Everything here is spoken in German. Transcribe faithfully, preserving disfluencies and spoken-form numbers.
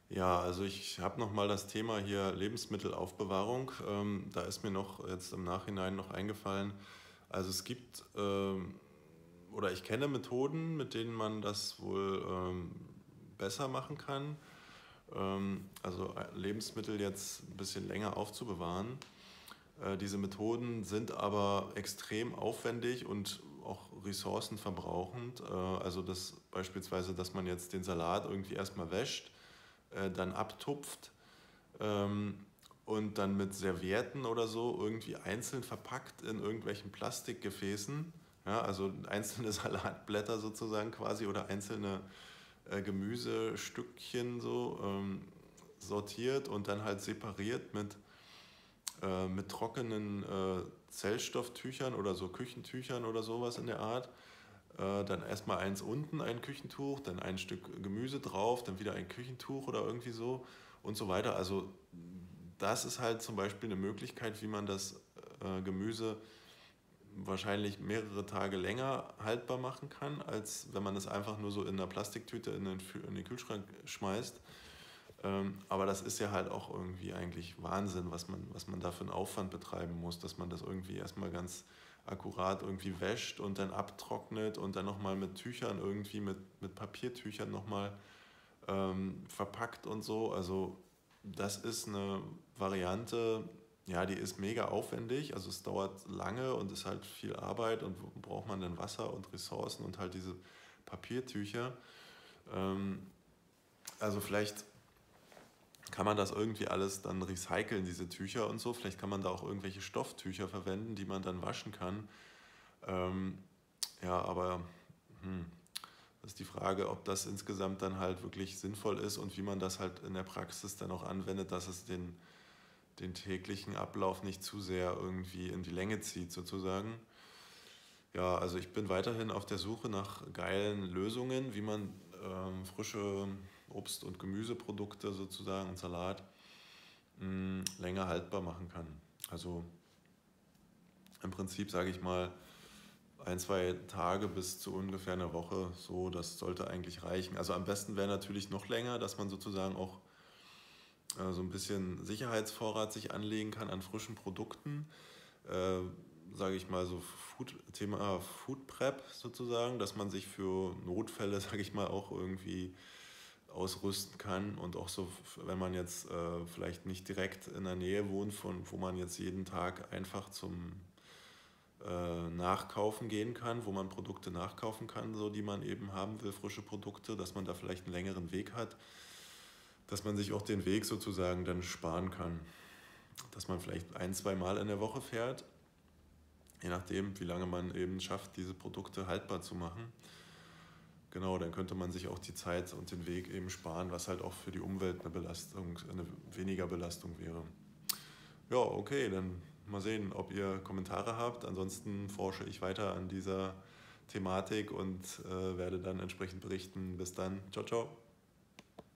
Ja, also ich habe noch mal das Thema hier Lebensmittelaufbewahrung. Ähm, da ist mir noch jetzt im Nachhinein noch eingefallen, also es gibt ähm, oder ich kenne Methoden, mit denen man das wohl ähm, besser machen kann. Ähm, also äh, Lebensmittel jetzt ein bisschen länger aufzubewahren. Äh, diese Methoden sind aber extrem aufwendig und auch ressourcenverbrauchend. Äh, also das beispielsweise, dass man jetzt den Salat irgendwie erstmal wäscht, äh, dann abtupft ähm, und dann mit Servietten oder so irgendwie einzeln verpackt in irgendwelchen Plastikgefäßen. Ja, also einzelne Salatblätter sozusagen quasi oder einzelne äh, Gemüsestückchen so ähm, sortiert und dann halt separiert mit, äh, mit trockenen äh, Zellstofftüchern oder so Küchentüchern oder sowas in der Art. Äh, dann erstmal eins unten, ein Küchentuch, dann ein Stück Gemüse drauf, dann wieder ein Küchentuch oder irgendwie so und so weiter. Also das ist halt zum Beispiel eine Möglichkeit, wie man das äh, Gemüse wahrscheinlich mehrere Tage länger haltbar machen kann, als wenn man es einfach nur so in einer Plastiktüte in den, in den Kühlschrank schmeißt. Ähm, aber das ist ja halt auch irgendwie eigentlich Wahnsinn, was man, was man da für einen Aufwand betreiben muss, dass man das irgendwie erstmal ganz akkurat irgendwie wäscht und dann abtrocknet und dann nochmal mit Tüchern irgendwie, mit, mit Papiertüchern nochmal ähm, verpackt und so. Also das ist eine Variante, ja, die ist mega aufwendig, also es dauert lange und ist halt viel Arbeit und wo braucht man dann Wasser und Ressourcen und halt diese Papiertücher. Ähm, also vielleicht kann man das irgendwie alles dann recyceln, diese Tücher und so. Vielleicht kann man da auch irgendwelche Stofftücher verwenden, die man dann waschen kann. Ähm, ja, aber hm, das ist die Frage, ob das insgesamt dann halt wirklich sinnvoll ist und wie man das halt in der Praxis dann auch anwendet, dass es den, den täglichen Ablauf nicht zu sehr irgendwie in die Länge zieht, sozusagen. Ja, also ich bin weiterhin auf der Suche nach geilen Lösungen, wie man ähm, frische Obst- und Gemüseprodukte sozusagen und Salat mh, länger haltbar machen kann. Also im Prinzip sage ich mal ein, zwei Tage bis zu ungefähr einer Woche, so, das sollte eigentlich reichen. Also am besten wäre natürlich noch länger, dass man sozusagen auch äh, so ein bisschen Sicherheitsvorrat sich anlegen kann an frischen Produkten. Äh, Sage ich mal so Food, Thema Food Prep sozusagen, dass man sich für Notfälle, sage ich mal, auch irgendwie ausrüsten kann und auch so, wenn man jetzt äh, vielleicht nicht direkt in der Nähe wohnt, von wo man jetzt jeden Tag einfach zum äh, Nachkaufen gehen kann, wo man Produkte nachkaufen kann, so die man eben haben will, frische Produkte, dass man da vielleicht einen längeren Weg hat, dass man sich auch den Weg sozusagen dann sparen kann, dass man vielleicht ein, zwei Mal in der Woche fährt, je nachdem, wie lange man eben schafft, diese Produkte haltbar zu machen. Genau, dann könnte man sich auch die Zeit und den Weg eben sparen, was halt auch für die Umwelt eine Belastung, eine weniger Belastung wäre. Ja, okay, dann mal sehen, ob ihr Kommentare habt. Ansonsten forsche ich weiter an dieser Thematik und äh, werde dann entsprechend berichten. Bis dann. Ciao, ciao.